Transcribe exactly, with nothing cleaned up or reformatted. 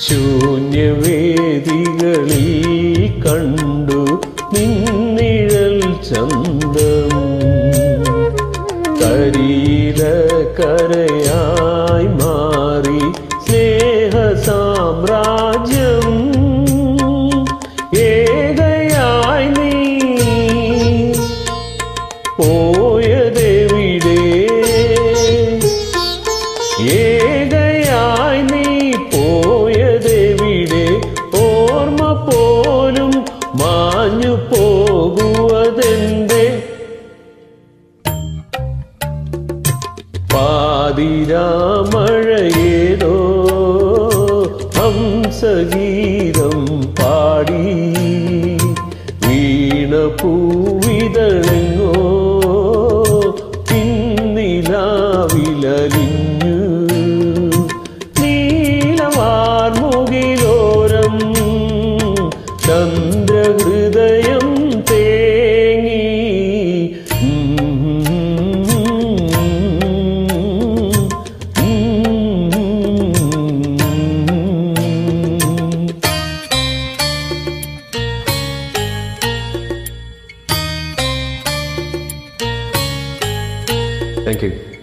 ശൂന്യവേദികളിൽ കണ്ടു നിന്നിഴൽ ചന്തം കരിയില കരയായി മാറി സ്നേഹ സാമ്രാജ്യം ഏകയായി നീ പോയതെവിടെ ഏകയായി നീ പോയതെവിടെ ഓർമ്മ പോലും മാഞ്ഞു പോകുവതെന്തേ പാതിരാമഴയേതോ ഹംസഗീതം പാടി വീണപൂവിതളെങ്ങോ പിന്നിലാവിലലിഞ്ഞു നീലവാർമുകിലോരം ചന്ദ്രഹൃദയം തേങ്ങി Thank you.